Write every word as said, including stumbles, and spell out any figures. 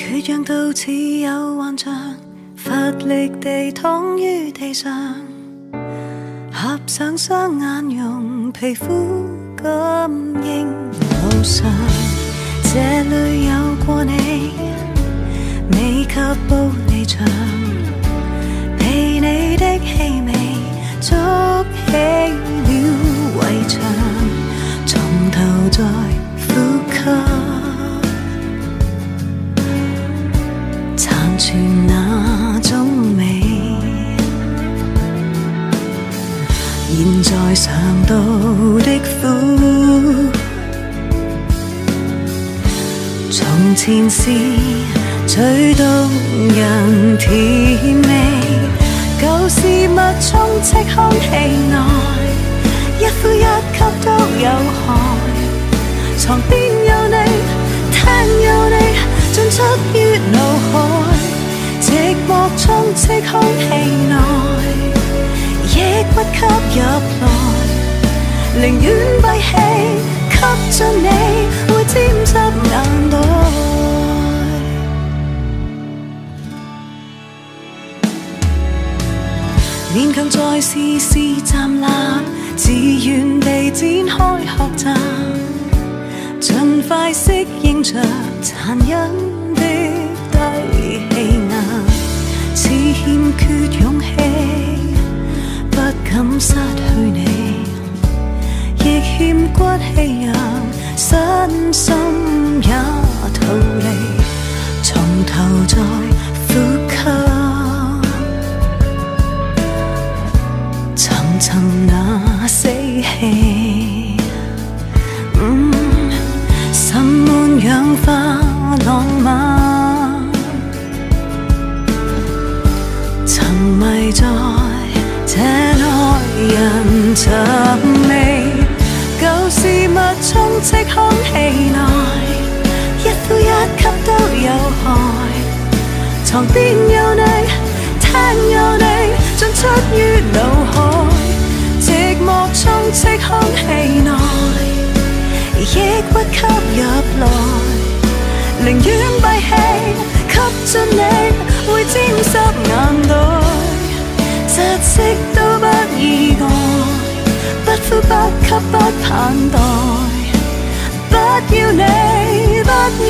血氧到似有幻象，乏力地躺於地上，合上雙眼，用皮膚感應路上。這裏有過你，未及步離場，被你的氣味築起了圍牆，從頭再呼吸，殘存那種美。現在嘗到的苦，從前是最動人甜味，舊事物充斥空氣內，一呼一吸都有害。床邊有你，廳有你，進出於腦海，寂寞充斥空氣內，亦不吸入來，寧願閉氣吸進你，會沾濕眼袋。勉強再試試站立，自願地展開學習，盡快適應着殘忍的低氣壓，似欠缺勇氣，不敢失去你，亦欠骨氣讓身心也逃離，從頭再呼吸。尋那死氣，嗯，滲滿氧化浪漫，沉迷在這內人尋味，舊事物充斥空氣內，一呼一吸都有害。床邊有你，廳有你，進出於腦海，寂寞充斥空氣內，亦不吸入來，寧願閉氣吸進你，會沾濕眼袋，窒息都不意外，不呼不吸不盼待，不要你，不